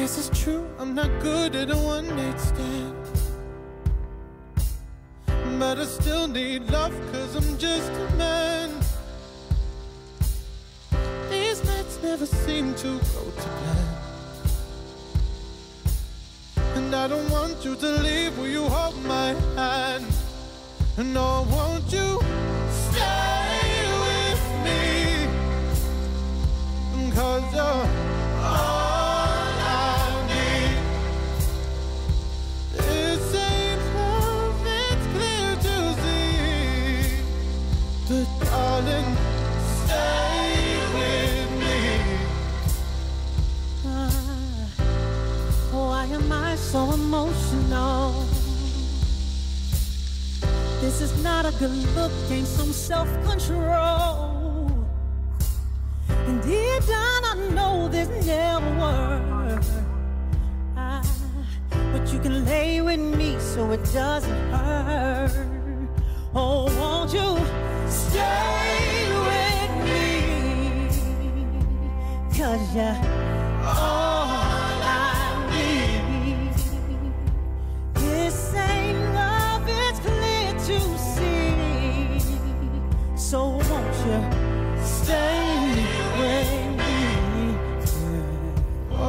guess it's true, I'm not good at a one-night stand, but I still need love, cause I'm just a man. These nights never seem to go to plan, and I don't want you to leave. Will you hold my hand? No, won't you stay with me? Cause you're all I need. This ain't love, it's clear to see, but darling, stay with me. Why am I so emotional? This is not a good look, ain't some self-control. And deep down I know this never works, but you can lay with me so it doesn't hurt. Oh, won't you stay with me? Cause you're all I need. This ain't love, it's clear to see. So won't you stay with me? Oh,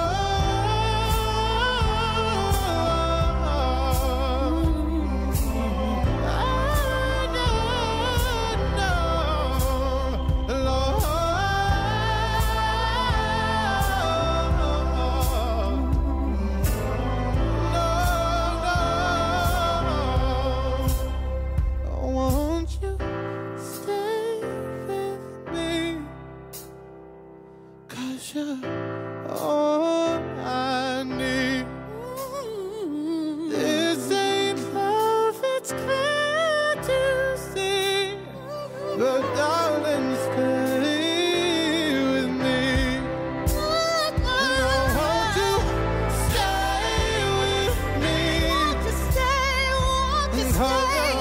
won't you stay with me? 'Cause you're all I need. This ain't love, it's clear to see, but darling, stay with me. Now won't you stay with me? Won't you stay? Won't you stay?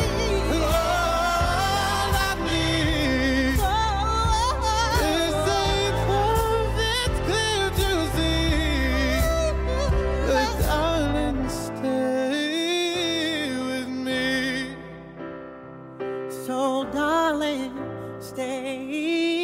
All I need. This ain't love, it's clear to see, but darling, stay with me. So darling, stay